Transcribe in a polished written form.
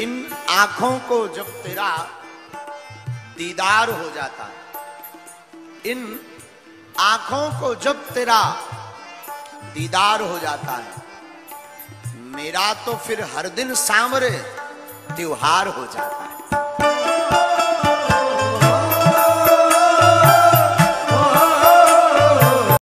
इन आंखों को जब तेरा दीदार हो जाता है, इन आंखों को जब तेरा दीदार हो जाता है, मेरा तो फिर हर दिन सांवरे त्योहार हो जाता है।